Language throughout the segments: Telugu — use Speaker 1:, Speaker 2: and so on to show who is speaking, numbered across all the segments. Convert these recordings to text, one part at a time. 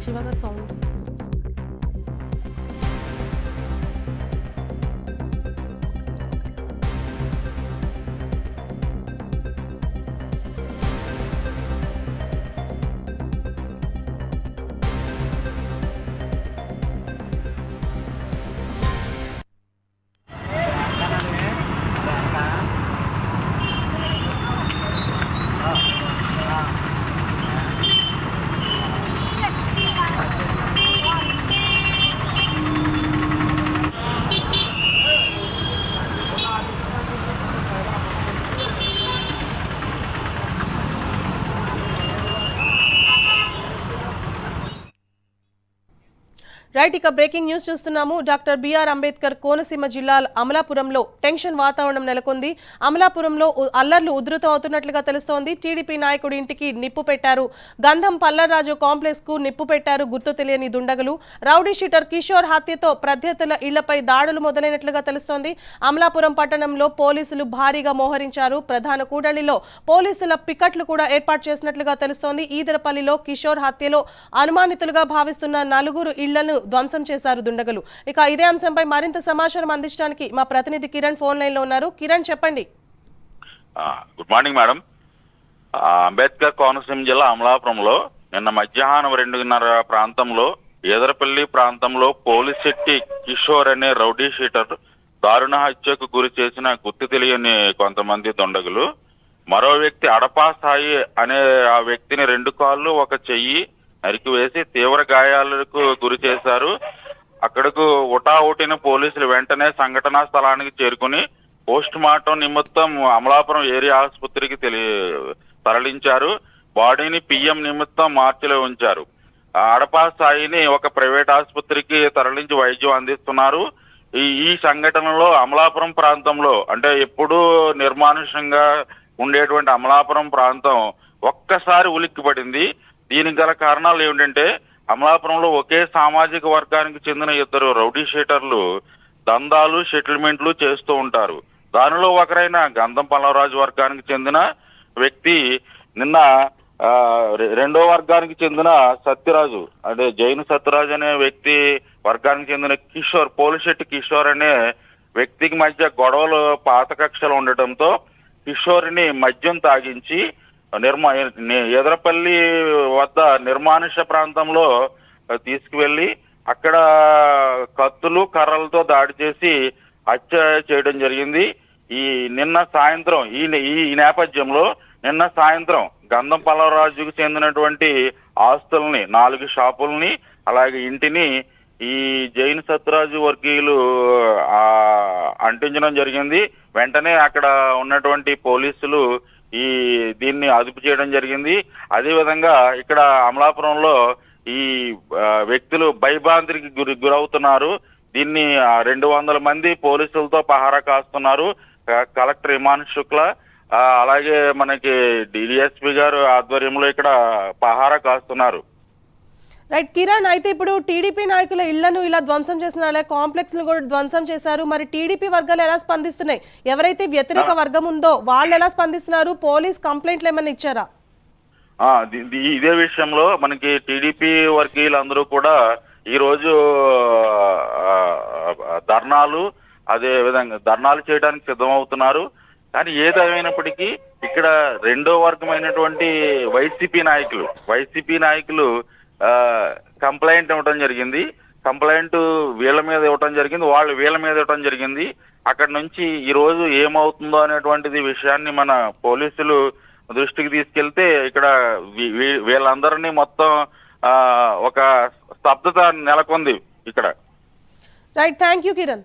Speaker 1: శివగారు సౌండ్ రైట్ ఇక బ్రేకింగ్ న్యూస్ చూస్తున్నాము. డాక్టర్ బిఆర్ అంబేద్కర్ కోనసీమ జిల్లా అమలాపురంలో టెన్షన్ వాతావరణం నెలకొంది. అమలాపురంలో అల్లర్లు ఉధృతం అవుతున్నట్లుగా తెలుస్తోంది. టీడీపీ నాయకుడి ఇంటికి నిప్పు పెట్టారు. గంధం పల్లరాజు కాంప్లెక్స్ కు నిప్పు పెట్టారు గుర్తు తెలియని దుండగులు. రౌడీ షీటర్ కిషోర్ హత్యతో ప్రత్యర్థుల ఇళ్లపై దాడులు మొదలైనట్లుగా తెలుస్తోంది. అమలాపురం పట్టణంలో పోలీసులు భారీగా మోహరించారు. ప్రధాన కూడలిలో పోలీసుల పికెట్లు కూడా ఏర్పాటు చేసినట్లుగా తెలుస్తోంది. ఈదరపల్లిలో కిషోర్ హత్యలో అనుమానితులుగా భావిస్తున్న 4 ఇళ్లను ధ్వంసం చేశారు దుండగులు. ఇక ఇదే అంశంపై మరింత సమాచారం అందించడానికి మా ప్రతినిధి కిరణ్ ఫోన్ లైన్ లో ఉన్నారు. కిరణ్ చెప్పండి.
Speaker 2: Good morning madam. Ambedkar Konaseema జిల్లా అమలాపురంలో నిన్న మధ్యాహ్నం 2:30 ప్రాంతంలో ఈదరపల్లి ప్రాంతంలో పోలిశెట్టి కిషోర్ అనే రౌడీ షీటర్ దారుణ హత్యకు గురి చేసిన గుర్తు తెలియని కొంతమంది దుండగులు మరో వ్యక్తి అడపా సాయి అనే ఆ వ్యక్తిని 2 కాళ్ళు 1 చెయ్యి నరికివేసి తీవ్ర గాయాలకు గురి చేశారు. అక్కడకు ఉటావుటిన పోలీసులు వెంటనే సంఘటనా స్థలానికి చేరుకుని పోస్ట్ మార్టం నిమిత్తం అమలాపురం ఏరియా ఆసుపత్రికి తరలించారు. బాడీని పిఎం నిమిత్తం మార్చిలో ఉంచారు. అడపా సాయిని ఒక ప్రైవేట్ ఆసుపత్రికి తరలించి వైద్యం అందిస్తున్నారు. ఈ సంఘటనలో అమలాపురం ప్రాంతంలో అంటే ఎప్పుడూ నిర్మానుష్యంగా ఉండేటువంటి అమలాపురం ప్రాంతం ఒక్కసారి ఉలిక్కిపడింది. దీనికి గల కారణాలు ఏమిటంటే అమలాపురంలో ఒకే సామాజిక వర్గానికి చెందిన 2 రౌడీ షీటర్లు దందాలు సెటిల్మెంట్లు చేస్తూ ఉంటారు. దానిలో ఒకరైన గంధం పల్లరాజు వర్గానికి చెందిన వ్యక్తి నిన్న 2వ వర్గానికి చెందిన సత్యరాజు అంటే జైన్ సత్యరాజు అనే వ్యక్తి వర్గానికి చెందిన కిషోర్ పోలిశెట్టి కిషోర్ అనే వ్యక్తికి మధ్య గొడవలు పాత కక్షలు ఉండటంతో కిషోర్ని మద్యం తాగించి ఎదరపల్లి వద్ద నిర్మానుష ప్రాంతంలో తీసుకువెళ్లి అక్కడ కత్తులు కర్రలతో దాడి చేసి హత్య చేయడం జరిగింది. నిన్న సాయంత్రం ఈ నేపథ్యంలో నిన్న సాయంత్రం గంధం పల్లరాజుకు చెందినటువంటి ఆస్తుల్ని 4 షాపుల్ని అలాగే ఇంటిని ఈ జైన్ సత్యరాజు వర్గీయులు అంటించడం జరిగింది. వెంటనే అక్కడ ఉన్నటువంటి పోలీసులు దీన్ని అదుపు చేయడం జరిగింది. అదే విధంగా ఇక్కడ అమలాపురంలో ఈ వ్యక్తులు భయభ్రాంతికి గురవుతున్నారు. దీన్ని 200 మంది పోలీసులతో పహారా కాస్తున్నారు. కలెక్టర్ ఇమాన్ శుక్లా అలాగే మనకి డిఎస్పీ గారు ఆధ్వర్యంలో ఇక్కడ పహారా కాస్తున్నారు.
Speaker 1: రైట్ కిరణ్, అయితే ఇప్పుడు టీడీపీ నాయకుల ఇళ్లను ఇలా ధ్వంసం చేసిన కాంప్లెక్స్ ను కూడా ధ్వంసం చేశారు. మరి టీడీపీ వర్గాలు ఎలా స్పందిస్తున్నాయి? ఎవరైతే వ్యతిరేక వర్గం ఉందో వాళ్ళు ఎలా స్పందిస్తున్నారు? పోలీస్ కంప్లైంట్లు ఏమన్నా ఇచ్చారా?
Speaker 2: ఇదే విషయంలో మనకి టీడీపీ వర్గీయులందరూ కూడా ఈ రోజు అదే విధంగా ధర్నాలు చేయడానికి సిద్ధమవుతున్నారు. కానీ ఏదేమైనప్పటికీ ఇక్కడ 2వ వర్గమైనటువంటి వైసీపీ నాయకులు కంప్లైంట్ ఇవ్వడం జరిగింది. కంప్లైంట్ వీళ్ళ మీద ఇవ్వడం జరిగింది, వాళ్ళు వీళ్ళ మీద ఇవ్వడం జరిగింది. అక్కడ నుంచి ఈ రోజు ఏమవుతుందో అనేటువంటిది విషయాన్ని మన పోలీసులు దృష్టికి తీసుకెళ్తే ఇక్కడ వీళ్ళందరినీ మొత్తం ఒక స్తబ్దత నెలకొంది ఇక్కడ.
Speaker 1: Right, thank you Kiran.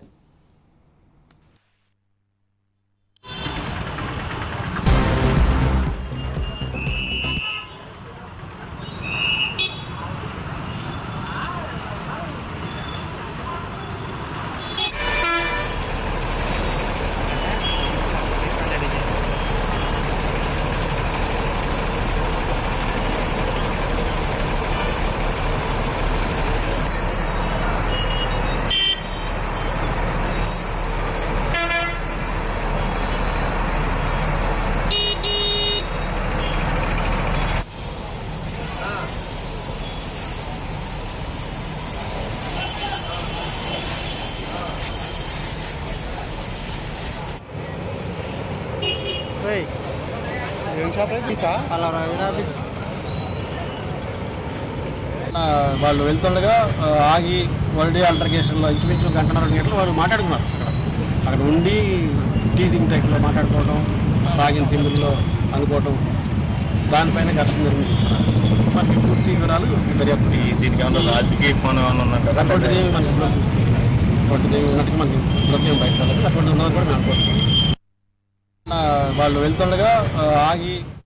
Speaker 3: వాళ్ళు వెళ్తుండగా ఆగి వరల్డ్ ఆల్టర్కేషన్లో ఇంచుమించు 1.5 గంటలు వాళ్ళు మాట్లాడుకున్నారు. అక్కడ ఉండి టీజింగ్ టైప్లో మాట్లాడుకోవడం, తాగిన తిండిలో అనుకోవడం, దానిపైన ఘర్షణ నిర్మించుకున్నారు. మనకి పూర్తి వివరాలు దర్యాప్తు.
Speaker 4: దీనికి ఏమన్నా రాజకీయ కోణం ఏమన్నా ఉన్నట్టు
Speaker 3: అటువంటిది మనకి ఉన్నట్టుగా మనకి ప్రత్యేకం బయట అటువంటి ఉన్నది కూడా మేము అనుకోవచ్చు. వాళ్ళు వెళ్తుండగా ఆగి